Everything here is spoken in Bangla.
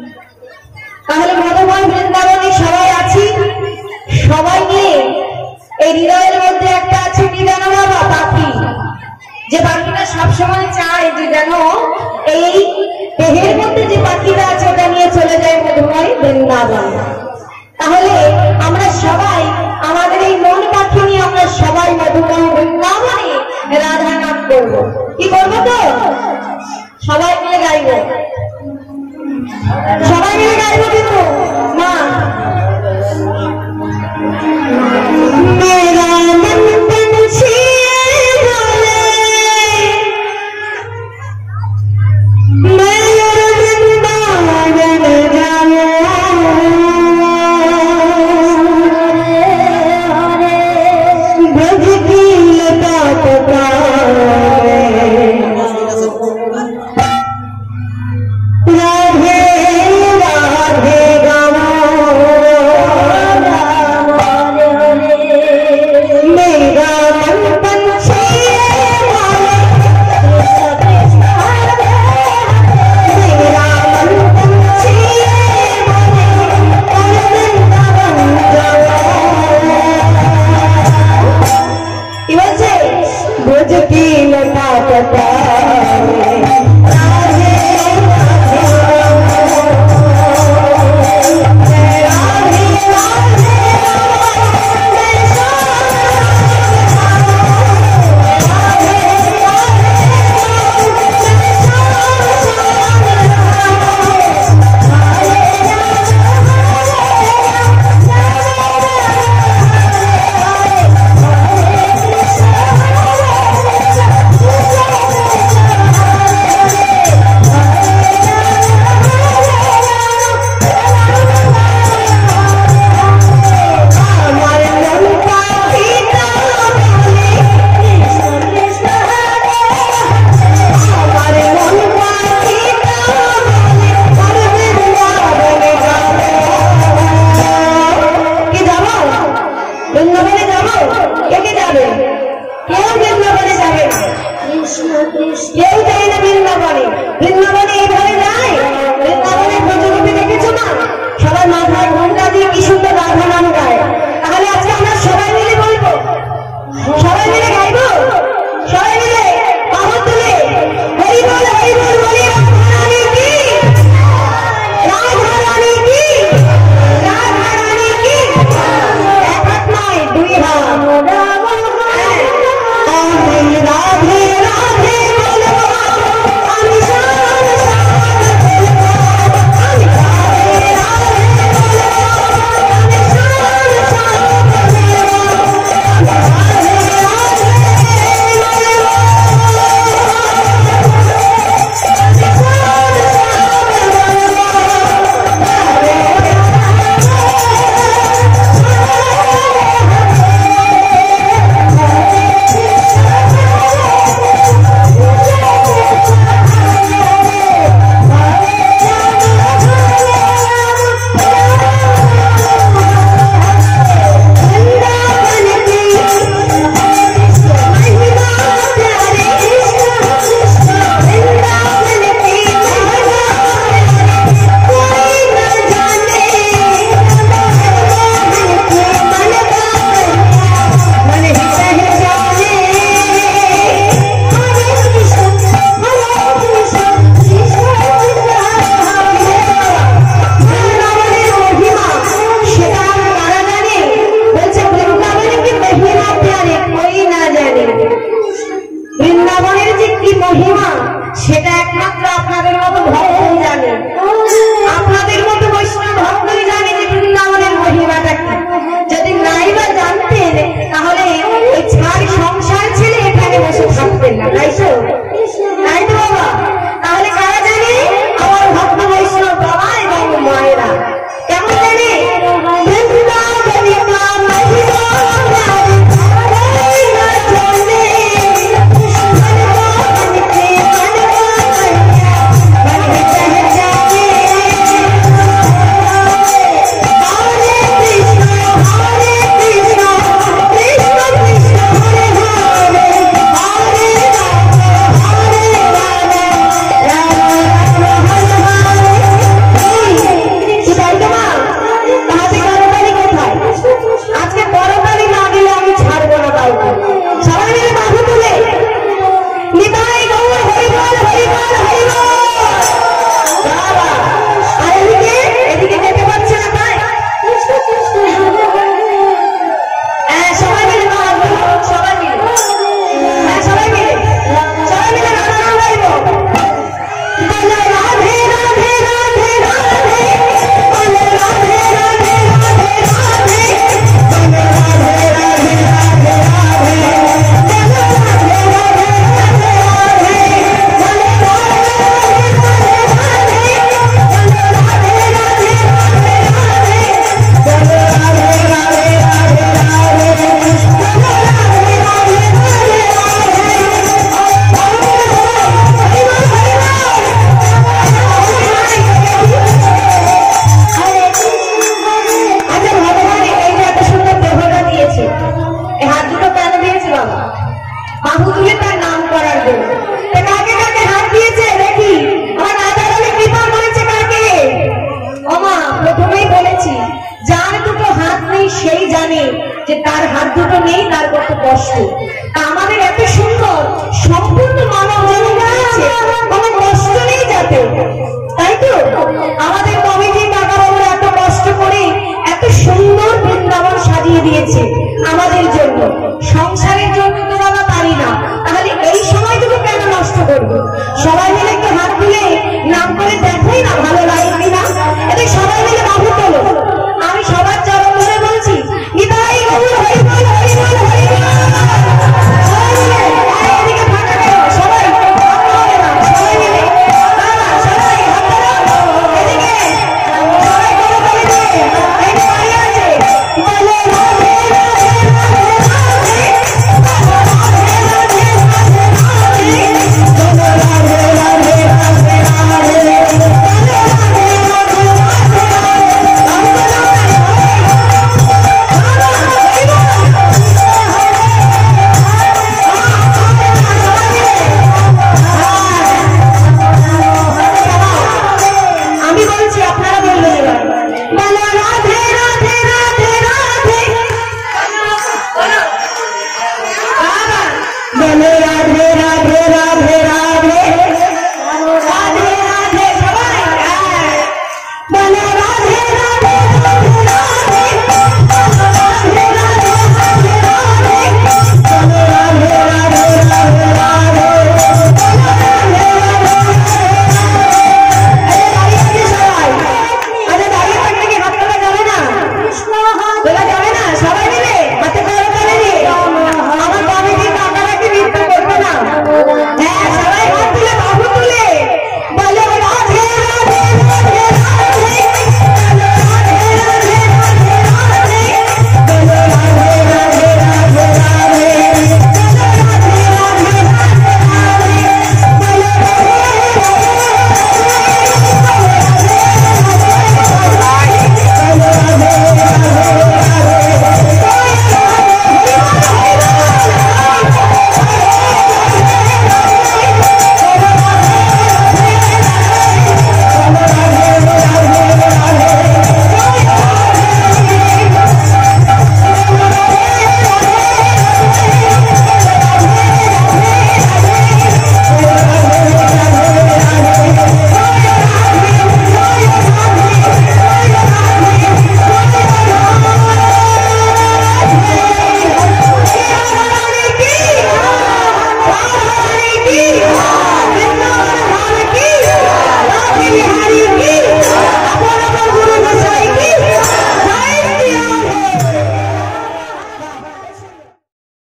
তাহলে মধুময় বৃন্দাবনে সবাই আছি, সবাই মিলে এই হৃদয়ের মধ্যে একটা আছে নিদানবা বা পাখি, যে পাখিটা সবসময় চায় যে যেন এই দেহের মধ্যে যে পাখিটা আছে ওটা নিয়ে চলে যায় মধুময় বৃন্দাবন। তাহলে আমরা সবাই আমাদের এই মন পাখি নিয়ে আমরা সবাই মধুময় বৃন্দাবনে রাধা নাম করবো। কি করবো? তো সবাই মিলে গাইবো, সবাই মিলে গাইবো কিন্তু মা মেরা মন পঞ্ছি বলে राधे তো আমাদের কমিটি কাকাবাবুরা এত কষ্ট করে এত সুন্দর বৃন্দাবন সাজিয়ে দিয়েছে আমাদের জন্য, সংসারের জন্য তো বাবা পারি না, তাহলে এই সময়টুকু কেন নষ্ট করবো? সবাই মিলে একটু হাত তুলে নাম করে দেখাই না ভালো লাগে কিনা। এতে সবাই মিলে বাবু তোলো, আমি সবার চরণ ধরে বলছি নিতাই গৌর হরিবল হরিবল হরিবল। সবাই মিলে এদিকে ফাঁকা কেন, সবাই হবে না, সবাই মিলে সবাই হাত ধরো এদিকে, সবাই করে করে দিয়ে এই বাড়ি আছে বলে রাধে রাধে রাধে রাধে আমি বলছি আপনারা বলবেন এবার বলো রাধে রাধে রাধে রাধে বলো রাধে রাধে রাধে রাধে রাধে রাধে সবাই বলো রাধে রাধে রাধে রাধে রাধে রাধে রাধে বলো রাধে রাধে রাধে রাধে Yeah.